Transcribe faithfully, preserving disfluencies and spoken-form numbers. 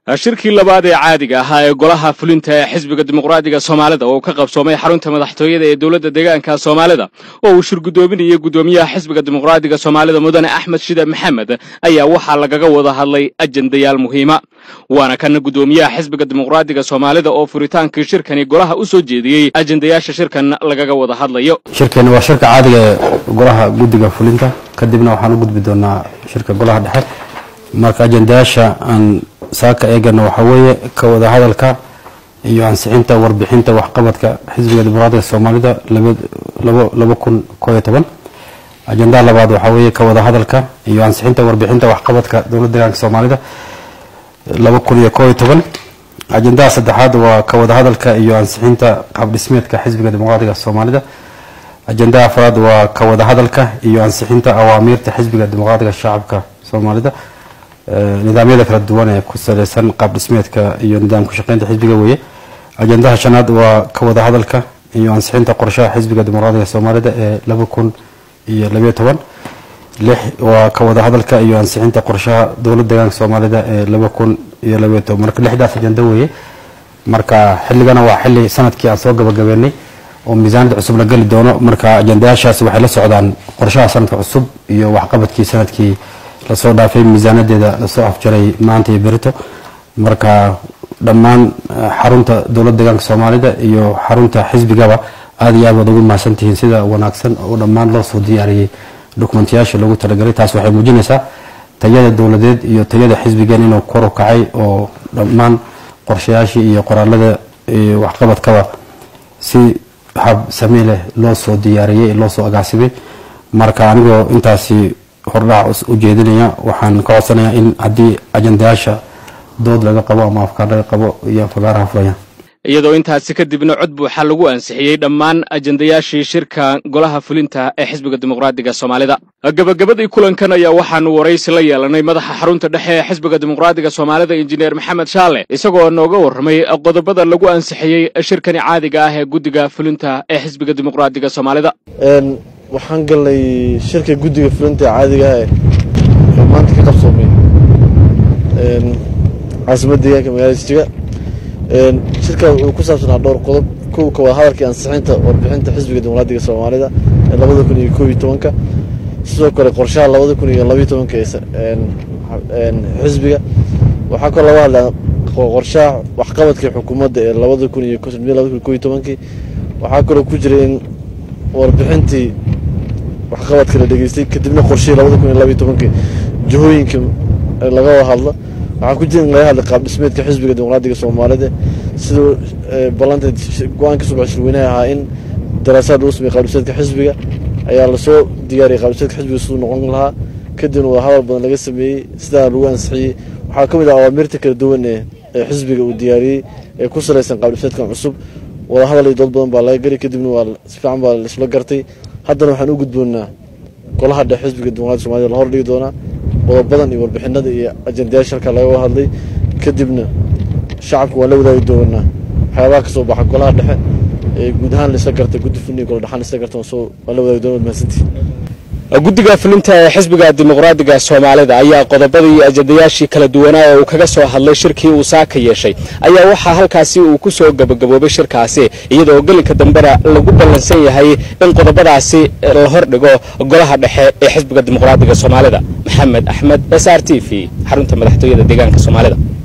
shirkii labaad ee caadiga ahaa ee golaha fulinta ee xisbiga dimuqraadiga Soomaalida oo ka qabsoomay xarunta madaxtooyada ee dawladda deegaanka Soomaalida oo uu shirgudoominayay gudoomiyaha xisbiga dimuqraadiga Soomaalida Mudane Axmed Shida Maxamed ayaa waxa lagaga wada hadlay ajendayaal muhiima waana kan gudoomiyaha xisbiga dimuqraadiga Soomaalida oo furitaankii shirkani golaha u soo jeediyay ajendayaasha shirkan lagaga wada hadlayo. shirkani waa shirka caadiga ee golaha guddiga fulinta kadibna waxaan u gudbi doonaa shirka golaha dhexe marka ajendayaasha aan saaka eegana waxa weeye ka wada hadalka iyo ansixinta warbixinta waxqabadka xisbiga dimuqraadiga Soomaalida laba kun iyo toban ajenda labaad waxa weeye ka wada hadalka iyo ansixinta warbixinta waxqabadka dawladda deegaanka Soomaalida laba kun iyo toban ajenda saddexaad waa ka wada hadalka iyo ansixinta qaab dhismeedka xisbiga dimuqraadiga Soomaalida ajenda afraad waa ka wada hadalka iyo ansixinta awaamirta xisbiga dimuqraadiga shacabka Soomaalida nidaamyada kala duwan ee ku saleysan qaab dhismeedka iyo nidaamka shaqeynta xisbiga weeye ajendaha shanaad waa ka wada hadalka iyo ansixinta qorshaha xisbiga dimuqraadiga Soomaalida ee laba kun iyo laba iyo toban lix waa ka wada hadalka iyo ansixinta qorshaha dawladda deegaanka Soomaalida ee laba kun iyo laba iyo toban marka lixdaas ajenda weeye marka xilligana waa xilli sanadkii aan soo gabagabeynay oo miisaanada cusub la gali doono marka ajendayaashaas waxay la socdaan qorshaha sanadka cusub iyo waxqabadkii sanadkii la soo dhaafay miisaanadeeda la soo afjaray maanta iyo berito marka dhammaan xarunta dawladda deegaanka Soomaalida iyo xarunta xisbigaba aad iyo aad ugu maasantihiin sida wanaagsan oo dhammaan loo soo diyaariyay dokumentiyaasha lagu talagalay taas waxay muujinaysaa tayada dawladeed iyo tayada xisbigan inuu kor u kacay oo dhammaan qorshayaashii iyo qoraalada iyo waxqabadkaba si hab samee leh loo soo diyaariyay loo soo agaasimay marka anigoo intaasi hordhac u jeedinaya waxaan ka codsanayaa in haddii ajendayaasha dood laga qabo ama afkaar laga qabo iyo fagaaraha furayaan iyadoo intaasi kadibna cod buuxa lagu ansixiyay dhammaan ajendayaashii shirka golaha fulinta ee xisbiga dimuqraadiga Soomaalida gabagabadii kulankan ayaa waxaanu waraysi la yeelanay madaxa xarunta dhexe ee xisbiga dimuqraadiga Soomaalida injineer Maxamed Shaale isagoo nooga warramay qodobada lagu ansixiyay shirkani caadiga ah ee guddiga fulinta ee xisbiga dimuqraadiga Soomaalida waxaan galnay shirka guddiga fulinta caadiga ah ee maanta ka qabsoomay een caasimada deegaanka magaalada Jigjiga een shirka uu ku saabsanaa dhowr qodob kuwa ka wada hadalkii ansixinta warbixinta xisbiga dimuqraadiga Soomaalida ee laba kun iyo koob iyo toban sidoo kale qorshaha laba kun iyo laba iyo toban een een xisbiga waxa kale laga hadlaa qorshaha waxqabadka xukuumadda ee laba kun iyo koob iyo toban waxa kale ku jiray in warbixintii waxqabadka la dhageystay kadibna qorshaha laba kun iyo laba iyo toban jihooyinka laga wada hadlo waxa ku jiray laga hadlay qaab dhismeedka xisbiga dimuqraadiga Soomaalida sidoo balanta go'aanka subax shirweynaha ahaa in daraasad uu sameeyay qaab dhismeedka xisbiga ayaa la soo diyaariyay qaab dhismeedka xisbiga soo noqon lahaa kadibna waa hadal badan laga sameeyay sida lagu ansixiyay waxa kamid ah awaamirta kala duwan ee xisbiga uu diyaariyay ee ku saleysan qaab dhismeedka cusub wada hadal iyo dood badan baa laga galay kadibna waa si fiican baa la isla gartay haddana waxaan u gudboonaa golaha dhexe xisbiga dimuqraadiga Soomaalida la hordhigi doonaa wada badan iyo warbixinada iyo ajendayaasha halka laga hadlay kadibna shacabku waa la wadaagi doonaa waxyaabaha ka soo baxa golaha dhexe ee guud ahaan la isla gartay guddi fulinta golaha dhexe la isla gartay soo waa la wadaagi doonaa maasantii guddiga fulinta ee xisbiga dimuqraadiga Soomaalida ayaa qodobadii ajendayaashii kala duwanaa ee uu kaga soo hadlay shirkii uu saaka yeeshay ayaa waxa halkaasi uu ku soo gabagaboobay shirkaasi iyadoo galinka dambara lagu ballansan yahay in qodobadaasi la hordhigo golaha dhexe ee xisbiga dimuqraadiga Soomaalida Maxamed Axmed S R T V xarunta madaxtooyada deegaanka Soomaalida.